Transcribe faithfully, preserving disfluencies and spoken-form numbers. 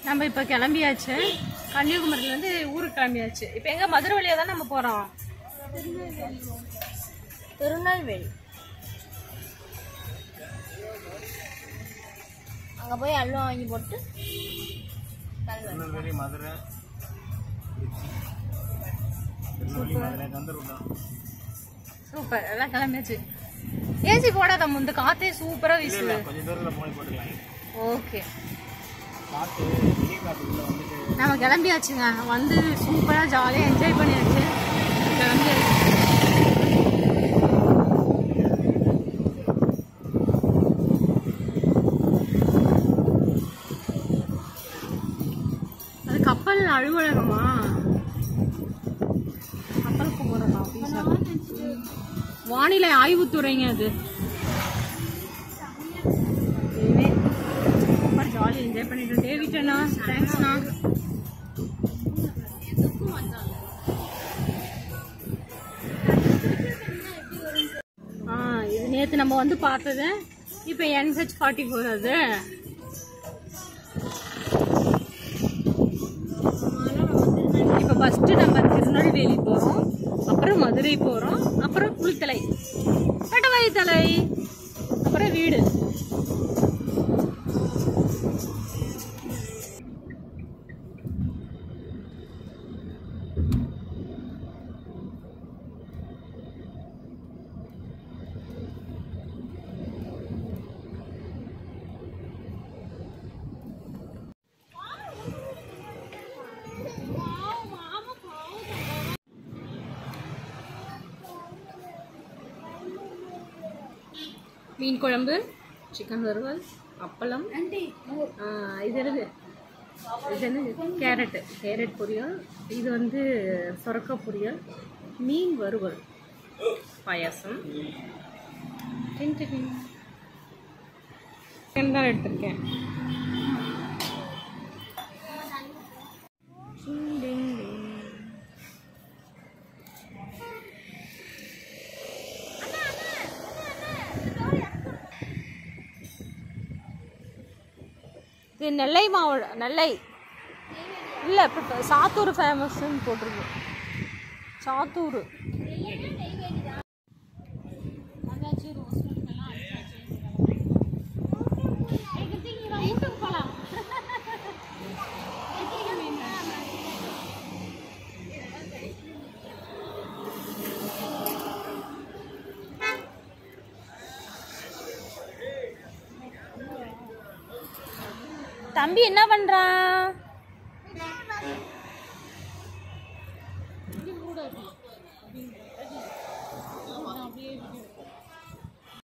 நம்ம இப்போ கிளம்பியாச்சு. கன்னியாகுமரியிலேருந்து ஊருக்கு கிளம்பியாச்சு. இப்போ எங்கே மதுரை வழியாக தான் நம்ம போகிறோம். திருநெல்வேலி. அங்கே போய் அல்வா வாங்கி போட்டு திருநெல்வேலி மதுரை சூப்பர். எல்லாம் கிளம்பியாச்சு. ஏசி போடாத முந்த காத்தே சூப்பரா வீசுது. கொஞ்சம் தூரத்துல போய் போட்டுக்கலாம். ஓகே, காத்து வெளிய காத்துக்குள்ள வந்துட்டு நம்ம கிளம்பியாச்சுங்க. வந்து சூப்பரா ஜாலியா என்ஜாய் பண்ணியாச்சு. கிளம்பியாச்சு. அது கப்பல் அலுவலகமா? கப்பலுக்கு போறோம் ஆபீஸா? வானிலை ஆய்வுத்துறைங்க அது. சூப்பர் ஜாலி என்ஜாய் பண்ணிட்டு டேவிட் அண்ணா தேங்க்ஸ்ண்ணா. ஆ இது நேற்று நம்ம வந்து பார்த்தது. இப்போ என்ஹெச் ஃபார்ட்டி ஃபோர் அது. இப்போ ஃபஸ்ட்டு நம்ம திருநெல்வேலி போகிறோம், அப்புறம் மதுரை போகிறோம், அப்புறம் குளித்தலை, கடவாய்த்தலை, அப்புறம் வீடு. மீன் குழம்பு, சிக்கன் வறுவல், அப்பளம், இது என்னது இது என்னது கேரட்டு கேரட் பொரியல், இது வந்து சொரக்காய் பொரியல், மீன் வறுவல், பாயாசம், சிக்கன் தான் எடுத்திருக்கேன். இது நெல்லை மாவட்டம். நெல்லை இல்லை, இப்போ சாத்தூர் ஃபேமஸ்ன்னு போட்டிருக்கு. சாத்தூர் தம்பி என்ன பண்றான்?